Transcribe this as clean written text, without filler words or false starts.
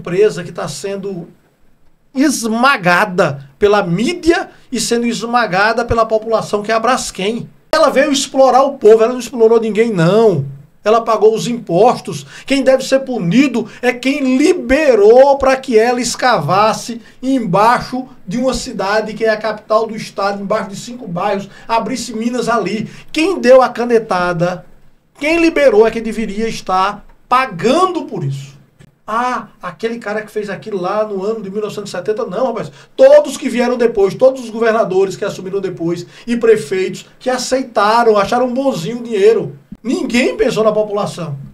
empresa que está sendo esmagada pela mídia e sendo esmagada pela população, que é a Braskem. Ela veio explorar o povo, ela não explorou ninguém, não. Ela pagou os impostos. Quem deve ser punido é quem liberou para que ela escavasse embaixo de uma cidade que é a capital do estado, embaixo de 5 bairros, abrisse minas ali. Quem deu a canetada, quem liberou é quem deveria estar pagando por isso. Ah, aquele cara que fez aquilo lá no ano de 1970, não, rapaz. Todos que vieram depois, todos os governadores que assumiram depois e prefeitos que aceitaram, acharam bonzinho o dinheiro. Ninguém pensou na população.